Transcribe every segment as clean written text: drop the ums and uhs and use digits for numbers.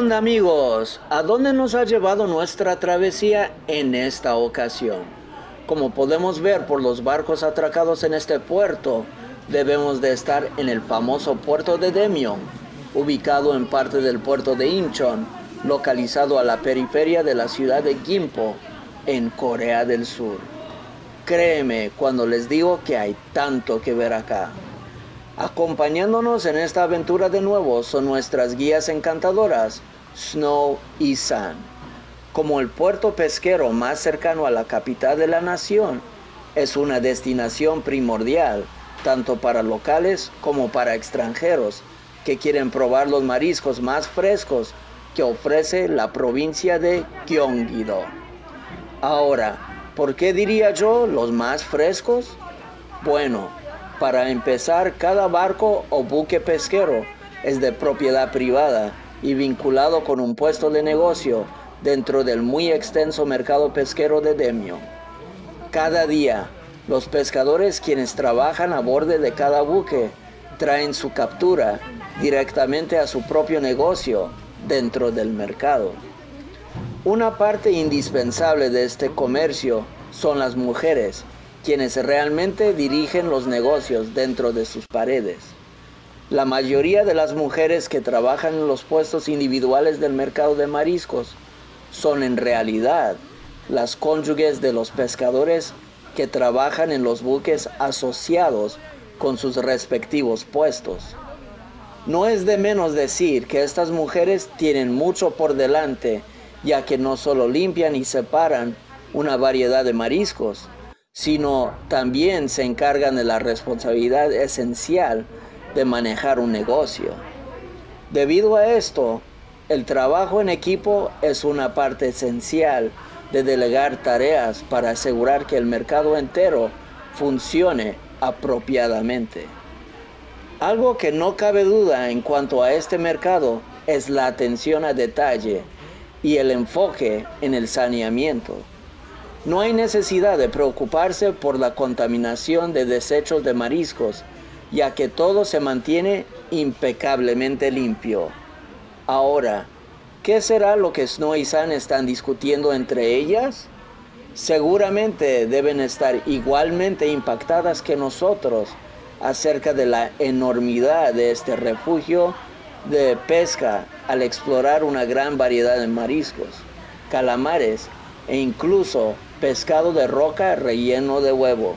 onda amigos? ¿A dónde nos ha llevado nuestra travesía en esta ocasión? Como podemos ver por los barcos atracados en este puerto, debemos de estar en el famoso puerto de Daejeon, ubicado en parte del puerto de Incheon, localizado a la periferia de la ciudad de Gimpo, en Corea del Sur. Créeme cuando les digo que hay tanto que ver acá. Acompañándonos en esta aventura de nuevo son nuestras guías encantadoras, Snow y Sun. Como el puerto pesquero más cercano a la capital de la nación, es una destinación primordial, tanto para locales como para extranjeros, que quieren probar los mariscos más frescos que ofrece la provincia de Gyeonggi-do. Ahora, ¿por qué diría yo los más frescos? Bueno, para empezar, cada barco o buque pesquero es de propiedad privada y vinculado con un puesto de negocio dentro del muy extenso mercado pesquero de Daejeon. Cada día, los pescadores quienes trabajan a bordo de cada buque traen su captura directamente a su propio negocio dentro del mercado. Una parte indispensable de este comercio son las mujeres, quienes realmente dirigen los negocios dentro de sus paredes. La mayoría de las mujeres que trabajan en los puestos individuales del mercado de mariscos son en realidad las cónyuges de los pescadores que trabajan en los buques asociados con sus respectivos puestos. No es de menos decir que estas mujeres tienen mucho por delante, ya que no solo limpian y separan una variedad de mariscos, sino también se encargan de la responsabilidad esencial de manejar un negocio. Debido a esto, el trabajo en equipo es una parte esencial de delegar tareas para asegurar que el mercado entero funcione apropiadamente. Algo que no cabe duda en cuanto a este mercado es la atención a detalle y el enfoque en el saneamiento. No hay necesidad de preocuparse por la contaminación de desechos de mariscos, ya que todo se mantiene impecablemente limpio. Ahora, ¿qué será lo que Snow y Sun están discutiendo entre ellas? Seguramente deben estar igualmente impactadas que nosotros acerca de la enormidad de este refugio de pesca al explorar una gran variedad de mariscos, calamares e incluso pescado de roca relleno de huevo.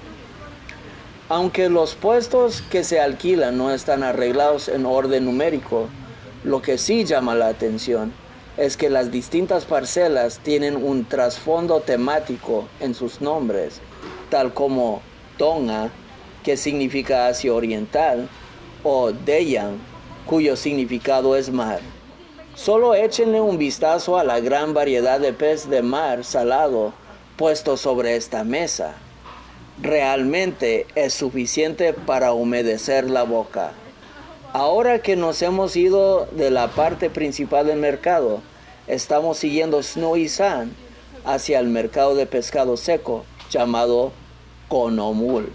Aunque los puestos que se alquilan no están arreglados en orden numérico, lo que sí llama la atención es que las distintas parcelas tienen un trasfondo temático en sus nombres, tal como Donga, que significa Asia Oriental, o Daejeon, cuyo significado es mar. Solo échenle un vistazo a la gran variedad de pez de mar salado puesto sobre esta mesa. Realmente es suficiente para humedecer la boca. Ahora que nos hemos ido de la parte principal del mercado, estamos siguiendo Snow y Sun hacia el mercado de pescado seco llamado Konomul.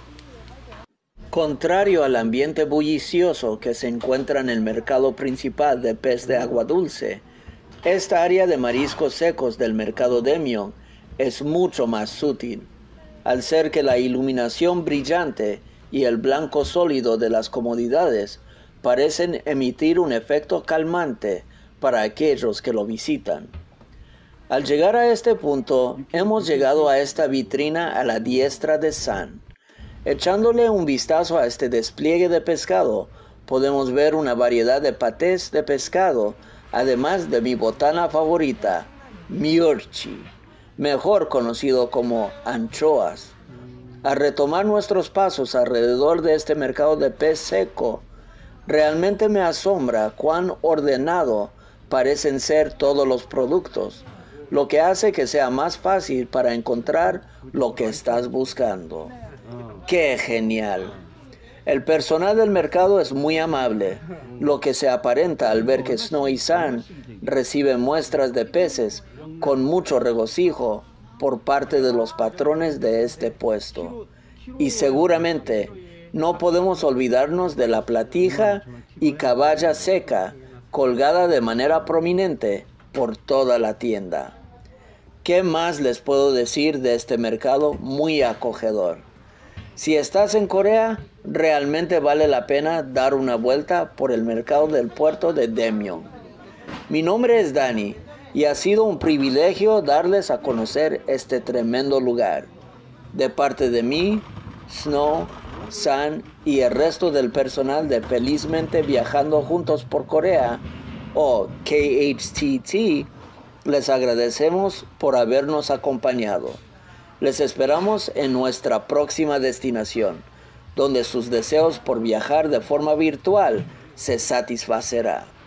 Contrario al ambiente bullicioso que se encuentra en el mercado principal de pez de agua dulce, esta área de mariscos secos del mercado Daejeon es mucho más sutil, al ser que la iluminación brillante y el blanco sólido de las comodidades parecen emitir un efecto calmante para aquellos que lo visitan. Al llegar a este punto, hemos llegado a esta vitrina a la diestra de Sun. Echándole un vistazo a este despliegue de pescado, podemos ver una variedad de patés de pescado, además de mi botana favorita, miurchi, mejor conocido como anchoas. Al retomar nuestros pasos alrededor de este mercado de pez seco, realmente me asombra cuán ordenado parecen ser todos los productos, lo que hace que sea más fácil para encontrar lo que estás buscando. ¡Qué genial! El personal del mercado es muy amable, lo que se aparenta al ver que Snow y Sun reciben muestras de peces con mucho regocijo por parte de los patrones de este puesto. Y seguramente no podemos olvidarnos de la platija y caballa seca colgada de manera prominente por toda la tienda. ¿Qué más les puedo decir de este mercado muy acogedor? Si estás en Corea, realmente vale la pena dar una vuelta por el mercado del puerto de Daejeon. Mi nombre es Dani y ha sido un privilegio darles a conocer este tremendo lugar. De parte de mí, Snow, San y el resto del personal de Felizmente Viajando Juntos por Corea, o KHTT, les agradecemos por habernos acompañado. Les esperamos en nuestra próxima destinación, donde sus deseos por viajar de forma virtual se satisfacerá.